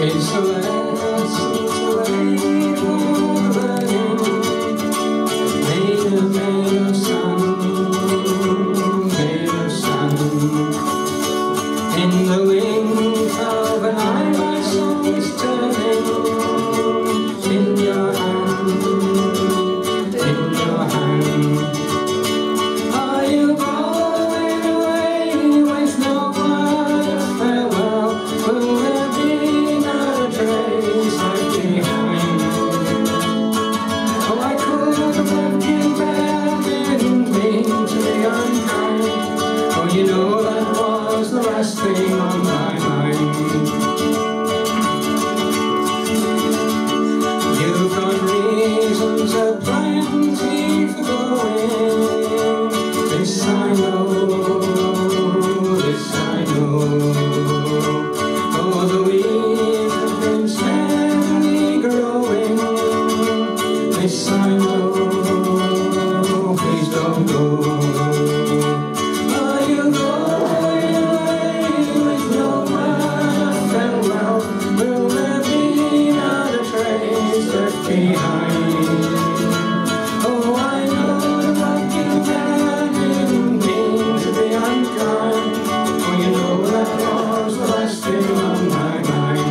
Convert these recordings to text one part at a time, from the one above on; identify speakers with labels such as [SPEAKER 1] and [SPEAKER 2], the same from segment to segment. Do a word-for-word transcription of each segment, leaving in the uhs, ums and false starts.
[SPEAKER 1] It's a lesson to lay for burning, made of, made of sun, made of sun. In the wink of an eye my soul is turning, in your hand, in your hand. Are you going away with no word of farewell? Will there be not a trace left behind? Oh, I could have left you there, didn't mean to be unkind. Oh, you know that was the last thing on my mind. You've got reasons aplenty for going. This I know, this I know. Oh, the weeds have been steadily growing. This I know, please don't go. Are you going away with no word of farewell? Will there be not a trace left behind? Oh, I know the love you had didn't mean to be unkind. Oh, you know that was the last thing on my mind.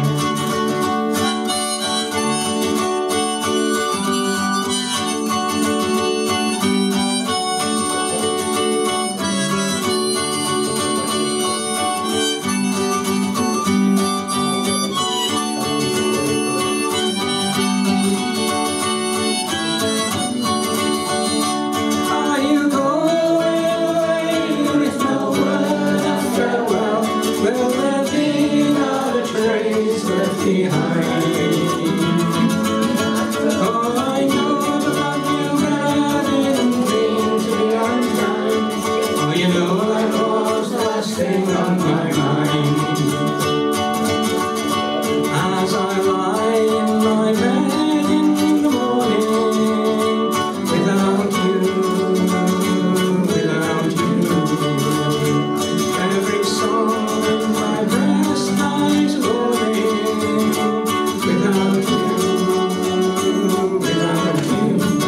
[SPEAKER 1] Are you going away with no word of farewell? Will there be not a trace left behind? Oh, I know the love you had didn't mean to be unkind. Oh, you know that was the last thing on my mind. As I lie in my bed in the morning, without you, without you, every song in my breast lies rolling. Without you, without you.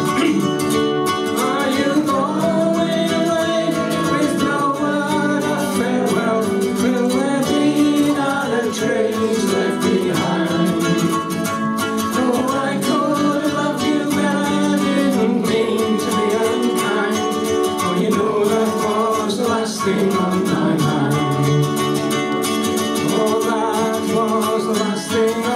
[SPEAKER 1] Are you going away with no word of farewell? Will there be not a trace left behind? Oh, I could have loved you better, didn't mean to be unkind. Oh, you know that was the last thing on my mind. Oh, that was the last thing on